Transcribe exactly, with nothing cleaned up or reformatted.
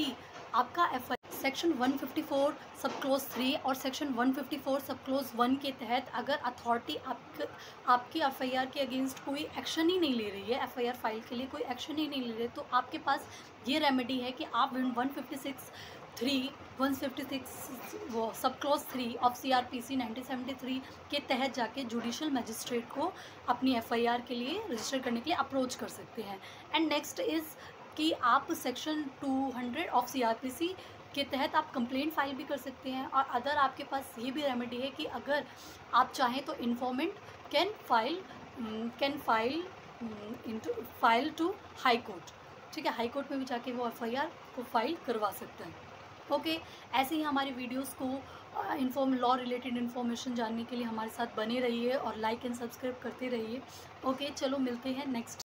कि आपका F section one fifty four sub clause three और section one fifty four sub clause one के तहत अगर अथॉरिटी आप आपकी एफआईआर के अगेंस्ट कोई एक्शन ही नहीं ले रही है, एफआईआर फाइल के लिए कोई एक्शन ही नहीं ले रही, तो आपके पास ये रेमेडी है कि आप one fifty six three one fifty six वो sub clause three of C R P C nineteen seventy three के तहत जाके जुडिशल मजिस्ट्रेट को अपनी एफआईआर के लिए रजिस्टर करने के लिए अप्रोच कर सकते हैं। एंड नेक्स्ट इज़ कि आप section two hundred of C R P C के तहत आप कंप्लेंट फाइल भी कर सकते हैं। और अदर आपके पास ये भी रेमेडी है कि अगर आप चाहें तो informant can file can file into file to high court, ठीक है, हाई कोर्ट में भी जाके वो एफआईआर को फाइल करवा सकते हैं। ओके okay, ऐसे ही हमारी वीडियोस को इन्फॉर्म लॉ रिलेटेड इन्फॉर्मेशन जानने के लिए हमारे साथ बने रहिए और लाइक एंड सब्सक्राइब करते रहिए। ओके okay, चलो मिलते हैं नेक्स्ट